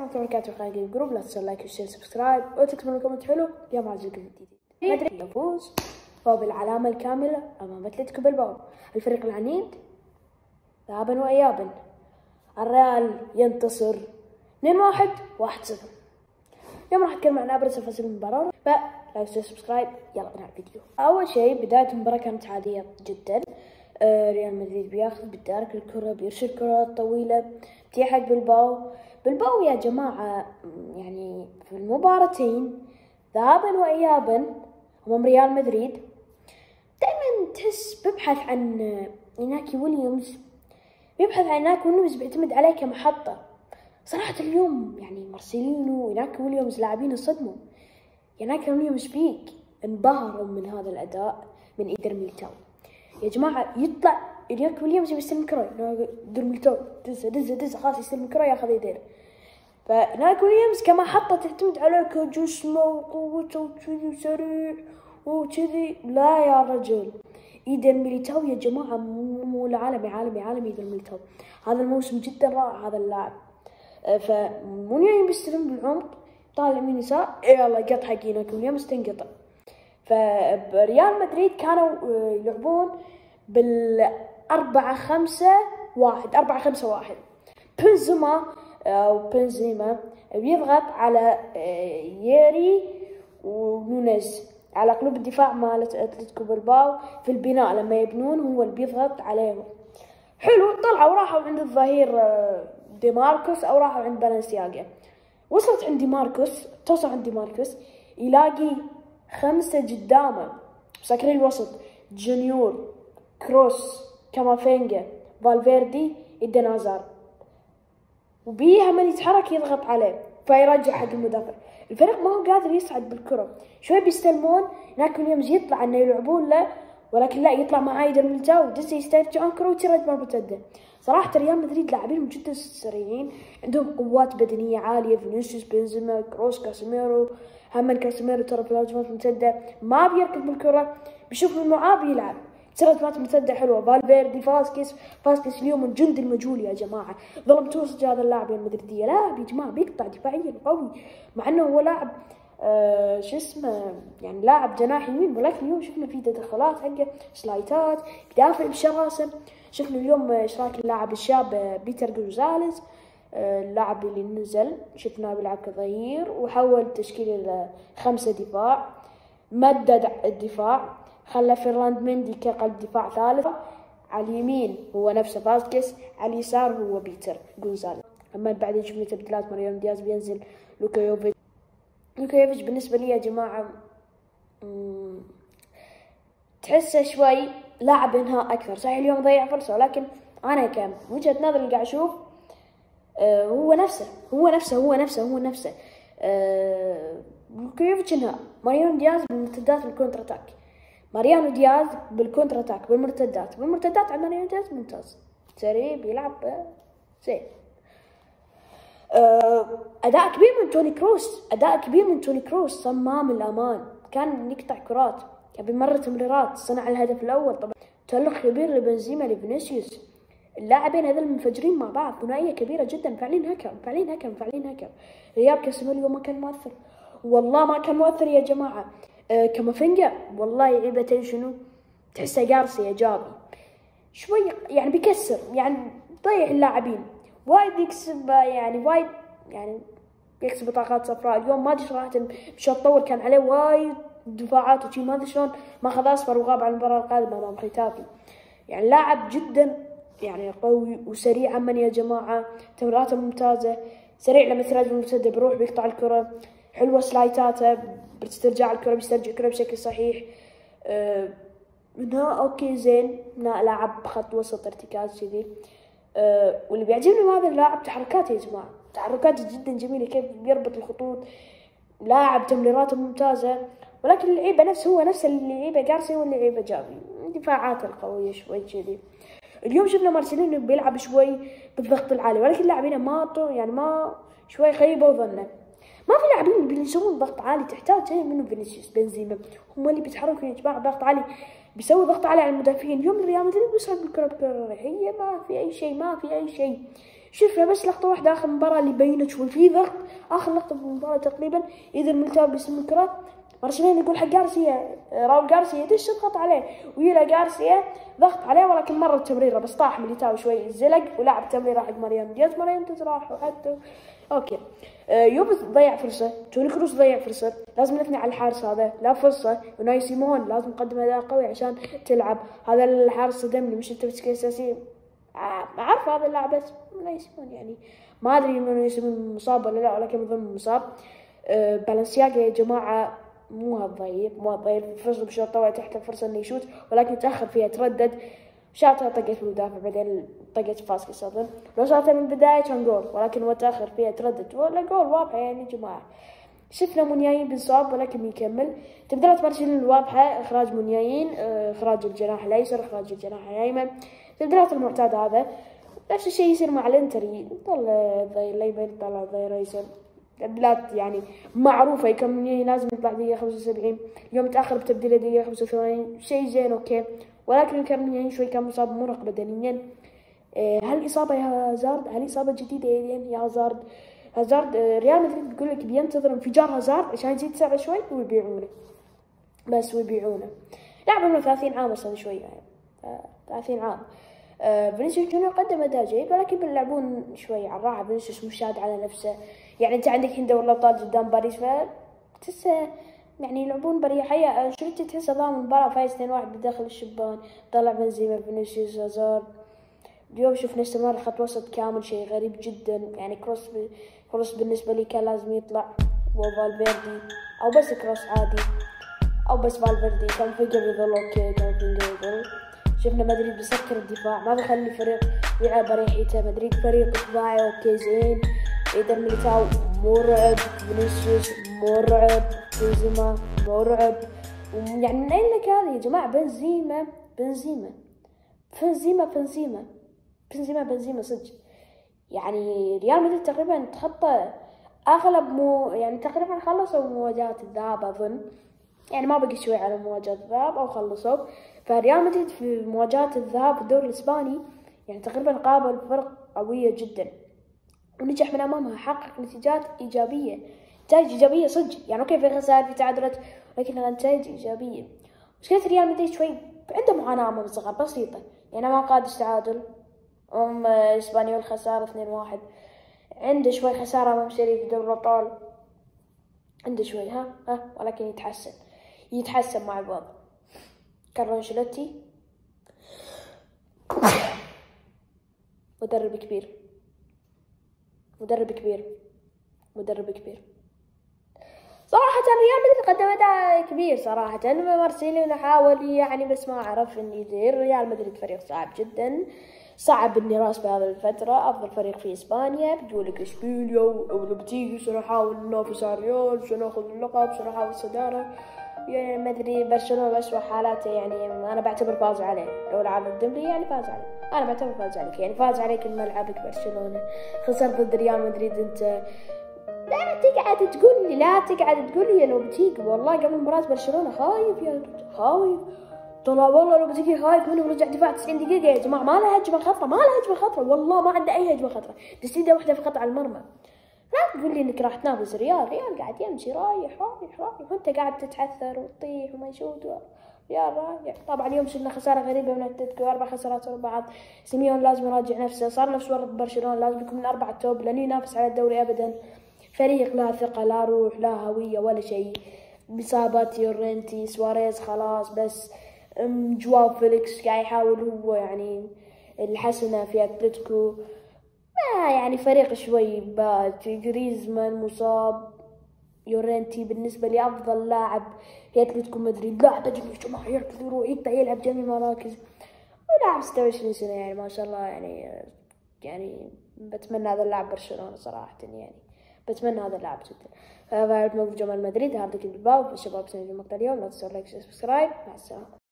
ورحمة الله وبركاته. خلينا الجروب، لا تنسوا لايك وشير سبسكرايب وتكتبوا كومنت حلو يا ما عجبكم الجديد. مدريد يفوز وبالعلامة الكاملة أمام أتلتيكو بلباو. الفريق العنيد ذهابا وإيابا. الريال ينتصر 2-1 1-0. اليوم راح اتكلم عن ابرز تفاصيل المباراة، فلايك وشير سبسكرايب. يلا بنلعب فيديو. اول شيء بداية المباراة كانت عادية جدا. ريال مدريد بياخذ بالدارك الكرة، بيرسل كرة طويلة بتيجي حق بلباو يا جماعة. يعني في المباراتين ذهابا وإيابا أمام ريال مدريد دائما تحس ببحث عن إناكي ويليامز، بيعتمد عليه كمحطة. صراحة اليوم يعني مارسيلينو وإناكي ويليامز لاعبين الصدمة. إناكي ويليامز بيك انبهروا من هذا الأداء من إيدر ميليتاو. يا جماعة يطلع إناكي ويليامز يستلم الكرة، إيدر ميليتاو دز خلاص يستلم الكرة ياخذ إيدر. فإناكي ويليامز كمحطة تعتمد عليه كجسمه وقوته وكذي وسريع وكذي. لا يا رجل، إيدر ميليتاو يا جماعة مو عالمي إيدر ميليتاو. هذا الموسم جدا رائع هذا اللاعب. فمونيا بيستلم بالعمق، طالع يمين يسار، يلا قط حق إناكي ويليامز تنقطع. فريال مدريد كانوا يلعبون بال4-5-1 بنزيما بيضغط على ييري ونونيز على قلوب الدفاع مال أتلتيكو بلباو. في البناء لما يبنون هو اللي بيضغط عليهم. حلو، طلعوا وراحوا عند الظهير دي ماركوس او راحوا عند بالنسياغا. توصل عند دي ماركوس يلاقي 5 قدامه مساكرين الوسط: جونيور، كروس، كامافينجا، فالفيردي، إيدن هازارد. وبيها من يتحرك يضغط عليه فيرجع حق المدافع. الفريق ما هو قادر يصعد بالكرة. شوي بيستلمون إناكي ويليامز يطلع انه يلعبون له، ولكن لا، يطلع مع ايدر ميليتاو ودس يسترجعون كرة وترد مرتدة. صراحة ريال مدريد لاعبين جدا سريعين، عندهم قوات بدنية عالية: فينيسيوس، بنزيما، كروس، كاسيميرو. كاسيميرو ترى في الهجمات المرتدة ما بيركض بالكرة، بيشوف من معاه بيلعب هجمات مرتدة حلوة. فالفيردي، فاسكيس اليوم الجندي المجهول يا جماعة. ظلمتوه صدق هذا اللاعب المدريدية. لا يا جماعة بيقطع دفاعيا قوي، مع انه هو لاعب يعني لاعب جناح يمين، ولكن اليوم شفنا فيه تدخلات حقه، سلايتات، يدافع بشراسة. شفنا اليوم اشراك اللاعب الشاب بيتر جونزاليز، اللاعب اللي نزل شفناه بيلعب كظهير وحول تشكيل 5 دفاع، مدد الدفاع، خلى فيرلاند مندي كقلب دفاع ثالث. على اليمين هو نفسه فاسكيز، على اليسار هو بيتر جونزاليز. اما بعدين شفنا تبديلات: ماريانو دياز بينزل، لوكا يوفيتش بالنسبة لي يا جماعة تحسه شوي لاعب انهاء اكثر. صحيح اليوم ضيع فرصة، ولكن انا كان وجهة نظري اللي قاعد اشوف هو نفسه. لوكا يوفيتش انهاء، ماريانو دياز بالمرتدات بالكونتر اتاك. بالمرتدات عند ماريانو دياز ممتاز، سريع، بيلعب زين. أداء كبير من توني كروس، صمام الأمان، كان يقطع كرات، كان بيمرر تمريرات، صنع الهدف الأول. طبعا تألق كبير لبنزيما لفينيسيوس. اللاعبين هذول منفجرين مع بعض، ثنائية كبيرة جدا، فاعلين هكر. غياب كاسيميرو ما كان مؤثر، والله ما كان مؤثر يا جماعة. كامافينجا والله عيبتين شنو، تحسه قارصي يا جابي شوي، يعني بيكسر، يعني ضيع اللاعبين وايد، يكسب يكسب بطاقات صفراء. اليوم ما ادري صراحة الشوط طول، كان عليه وايد دفاعات وشي، ما ادري شلون ما اخذ اصفر وغاب عن المباراة القادمة امام ختافي. يعني لاعب جدا يعني قوي وسريع عمن يا جماعة، تمريراته ممتازة، سريع لما تراجع المرتدة بيروح بيقطع الكرة، حلوة سلايتاته باسترجاع الكرة، بيسترجع الكرة بشكل صحيح. منها اوكي زين، لاعب خط وسط ارتكاز كذي. واللي بيعجبني من هذا اللاعب تحركاته يا جماعة، تحركاته جدا جميلة، كيف بيربط الخطوط، لاعب تمريراته ممتازة. ولكن اللعيبة هو نفس اللعيبة قارسي واللعيبة جافي، دفاعاته القوية شوي كذي. اليوم شفنا مارسيلينو بيلعب شوي بالضغط العالي، ولكن اللاعبين ما شوي خيبوا ظنه. ما في لاعبين بيسوون ضغط عالي، تحتاج شيء منهم فينيسيوس، بنزيما، هم اللي بيتحركوا يا جماعة ضغط عالي، بيسوي ضغط عالي على المدافعين. اليوم ريال مدريد بيسرق بالكرة بكرة ريحية، ما في أي شيء. شفنا بس لقطة واحدة آخر مباراة اللي بينت شوي في ضغط، آخر لقطة في المباراة تقريبا إذا الملتوى باسم الكرة مارسيلينو يقول حق جارسيا، راول جارسيا دش اضغط عليه، ويلا جارسيا ضغط عليه ولكن مرة التمريرة بس طاح ميليتاو شوي الزلق ولعب تمريرة حق مريم دياز، مريم دياز راح وحتى اوكي. يوفي ضيع فرصة، توني كروس ضيع فرصة، لازم نثني على الحارس هذا، لا فرصة، وناي سيمون لازم نقدم أداء قوي عشان تلعب، هذا الحارس صدمني مش التشكيلة الأساسية، أعرف هذا اللاعب بس ناي سيمون يعني ما أدري إنه ناي سيمون مصاب ولا لا ولكن أظن مصاب. بالانسياغا يا جماعة مو هالضعيف فرصة بشوط طوع تحت الفرصة إنه يشوت ولكن تأخر فيها تردد، شاطها طقت المدافع بعدين طقت فاسكس أظن، لو شاطها من البداية كان جول ولكن هو تأخر فيها تردد ولا جول واضحة يعني جماعة. شفنا مونياين بنصاب ولكن يكمل. تبدأت برشلونة الواضحة، إخراج مونياين، إخراج الجناح الأيسر، إخراج الجناح الأيمن، تبدأت المعتاد هذا. نفس الشيء يصير مع الانتر، يضل ضي الأيمن طلع ضي الأيسر، تبديلات يعني معروفة، يكمل لازم يطلع دقيقة 75، اليوم تأخر بتبديله دقيقة 85 شيء زين أوكي، ولكن كان شوي كان مصاب مرهق بدنيا. هل إصابة يا هازارد؟ هل إصابة جديدة يا هازارد؟ هازارد ريال مدريد بيقول لك بينتظر انفجار هازارد عشان يزيد سعره شوي ويبيعونه، بس ويبيعونه. لاعب عمره 30 عام أصلا شوي يعني 30 عام. فينيسيوس جونيور قدم أداء جيد ولكن بيلعبون شوي على الراحة، فينيسيوس مشاد على نفسه، يعني أنت عندك الحين دوري الأبطال قدام باريس فتحسه يعني يلعبون بريحية، شفت تحسه ضامن المباراة فايز 2-1 بداخل الشبان، طلع بنزيما فينيسيوس هازارد. اليوم شفنا استمرار خط وسط كامل شيء غريب جدا، يعني كروس بالنسبة لي كان لازم يطلع وفالفيردي أو بس كروس عادي أو بس فالفيردي كان فينجر يظل أوكي، كان فينجر يظل. شفنا مدريد بيسكر الدفاع ما بيخلي الفريق يلعب بريحيته، مدريد فريق دفاعي اوكي زين، إذا ميليتاو مرعب، فينيسيوس مرعب، بنزيما مرعب، يعني من أين لك هذه يا جماعة؟ بنزيما صدق، يعني ريال مدريد تقريبا تخطى أغلب يعني تقريبا خلصوا مواجهات الذهاب أظن، يعني ما بقي شوي على مواجهة الذهاب أو خلصوا. فريال مدريد في مواجهات الذهاب في الدوري الإسباني يعني تقريبا قابل فرق قوية جدا ونجح من أمامها، حقق نتيجات إيجابية، نتائج إيجابية صدق، يعني أوكي في خسائر في تعادلات ولكنها نتائج إيجابية. مشكلة ريال مدريد شوي عنده معاناة أمام الصغار بسيطة، يعني ما قادش تعادل أمام إسبانيول خسارة 2-1، عنده شوي خسارة أمام شريف في دوري الأبطال، عنده شوي ولكن يتحسن مع الوضع. كارلو أنشيلوتي مدرب كبير صراحة. ريال مدريد قدم أداء كبير صراحة، مارسيلينو حاول يعني بس ما عرف إن يدير. ريال مدريد فريق صعب جدا، صعب النراس بهذه الفترة، أفضل فريق في إسبانيا، بيقولك إشبيليا ولو بتيجي سنحاول ننافس على الريال، سنأخذ اللقب، سنحاول الصدارة، يعني ما أدري برشلونة بأسوأ حالاته، يعني أنا بعتبر فاز عليه لو لعب الدوري يعني فاز عليه، أنا بعتبر فاز عليك، يعني فاز عليك الملعبك برشلونة، خسر ضد ريال مدريد أنت. لا تقعد تقول لي لو بتيجي، والله قبل مباراة برشلونة خايف طلع والله لو بتيجي خايف منه ورجع دفاع 90 دقيقة يا جماعة، ما له هجمة خطرة والله ما عنده أي هجمة خطرة، تسديدة واحدة فقط على المرمى. لا تقول لي إنك راح تنافس ريال قاعد يمشي رايح وأنت قاعد تتعثر وتطيح وما يشوت ريال رايح. طبعا اليوم شفنا خسارة غريبة من أتلتيكو، 4 خسارات ورا بعض، سيميون لازم يراجع نفسه، صار نفس ورط برشلونة، لازم يكون من 4 التوب لن ينافس على الدوري أبدا. فريق لا ثقة لا روح لا هوية ولا شيء، بإصابات يورنتي سواريز خلاص، بس جواو فيليكس قاعد يحاول هو يعني الحسنة في أتلتيكو، يعني فريق شوي بات، جريزمان مصاب، يورنتي بالنسبة لي أفضل لاعب في أتلتيكو مدريد، لاعب أجمل جماهير يروح يقطع يلعب جميع المراكز، ولاعب 26 سنة يعني ما شاء الله، يعني بتمنى هذا اللاعب برشلونة صراحة، يعني بتمنى هذا اللاعب جدا. فهذا موقف جمال مدريد، هاردك الباو الشباب، سنجي المقطع اليوم، لا تنسوا لايك سبسكرايب، مع السلامة.